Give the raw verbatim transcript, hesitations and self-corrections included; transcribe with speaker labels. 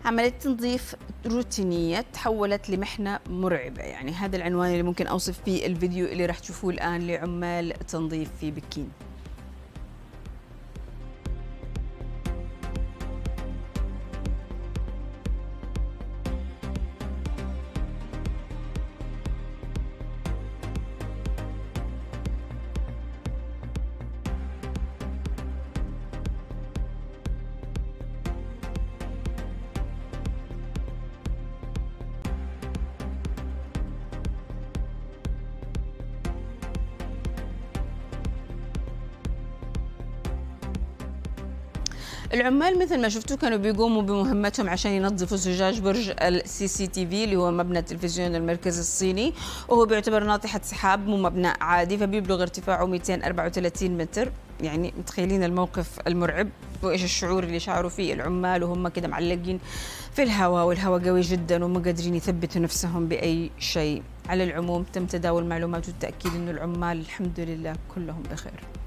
Speaker 1: عملية تنظيف روتينية تحولت لمحنة مرعبة، يعني هذا العنوان اللي ممكن أوصف فيه الفيديو اللي راح تشوفوه الآن لعمال تنظيف في بكين. العمال مثل ما شفتوا كانوا بيقوموا بمهمتهم عشان ينظفوا زجاج برج السي سي تي في اللي هو مبنى التلفزيون المركزي الصيني، وهو بيعتبر ناطحة سحاب مو مبنى عادي، فبيبلغ ارتفاعه مئتين وأربعة وثلاثين متر. يعني متخيلين الموقف المرعب وايش الشعور اللي شعروا فيه العمال وهم كده معلقين في الهواء، والهواء قوي جدا وما قادرين يثبتوا نفسهم بأي شيء. على العموم تم تداول معلومات والتأكيد انه العمال الحمد لله كلهم بخير.